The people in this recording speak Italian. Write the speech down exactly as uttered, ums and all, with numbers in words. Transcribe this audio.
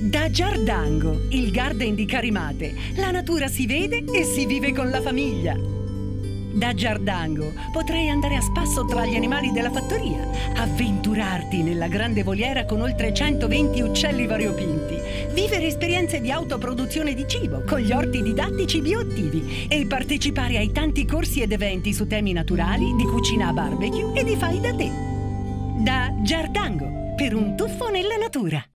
Da Giardango, il garden di Carimate, la natura si vede e si vive con la famiglia. Da Giardango potrai andare a spasso tra gli animali della fattoria, avventurarti nella grande voliera con oltre centoventi uccelli variopinti, vivere esperienze di autoproduzione di cibo con gli orti didattici bioattivi e partecipare ai tanti corsi ed eventi su temi naturali, di cucina a barbecue e di fai da te. Da Giardango, per un tuffo nella natura.